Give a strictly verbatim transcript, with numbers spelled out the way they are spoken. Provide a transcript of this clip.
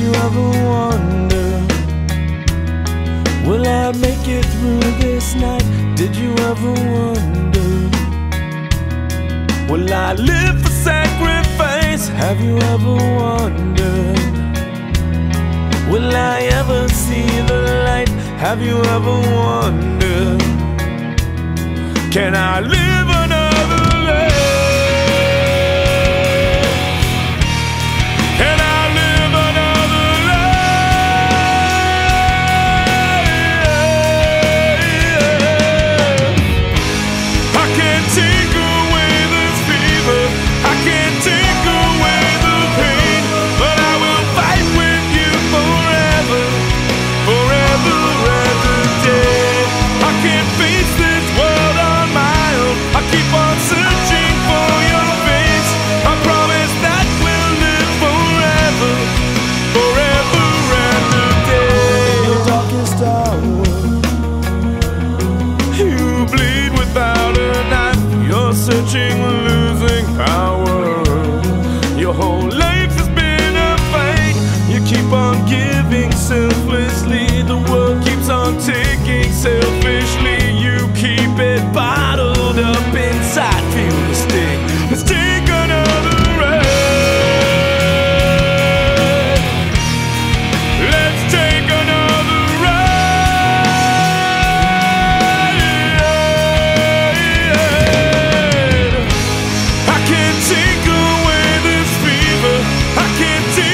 you ever wonder, will I make it through this night? Did you ever wonder, will I live for sacrifice? Have you ever wondered, will I ever see the light? Have you ever wondered, can I live another life? Can I live another life? I can't take away this fever, I can't take away the pain, but I will fight with you forever, forever and a day. I can't face this world on my own, I keep on searching for your face. I promise that we'll live forever, forever and a day. In your darkest hour, you bleed without a knife. You're searching, losing power. Your whole life has been a fight. You keep on giving selflessly, the world keeps on taking selfishly. You keep it bottled up inside, feel the sting. Let's take another ride. Let's take another ride. I can't take away this fever, I can't take